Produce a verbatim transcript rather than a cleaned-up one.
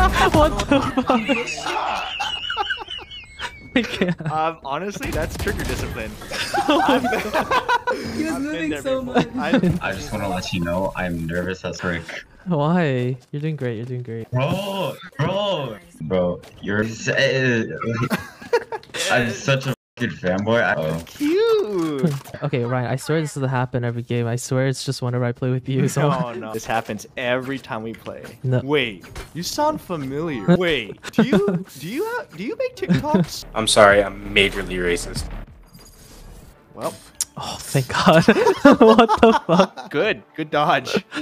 What the fuck? I can't. Um, honestly, that's trigger discipline. He was moving so much. I've, I just want to let you know I'm nervous as frick. Why? You're doing great. You're doing great. Bro, bro, bro, you're. I'm such a fucking fanboy. I oh. Cute. Okay, Ryan. I swear this doesn't happen every game. I swear it's just whenever I play with you. So. No, no. This happens every time we play. No. Wait, you sound familiar. Wait, do you do you have, do you make TikToks? I'm sorry, I'm majorly racist. Well, Oh, thank God. What the fuck? good, good dodge.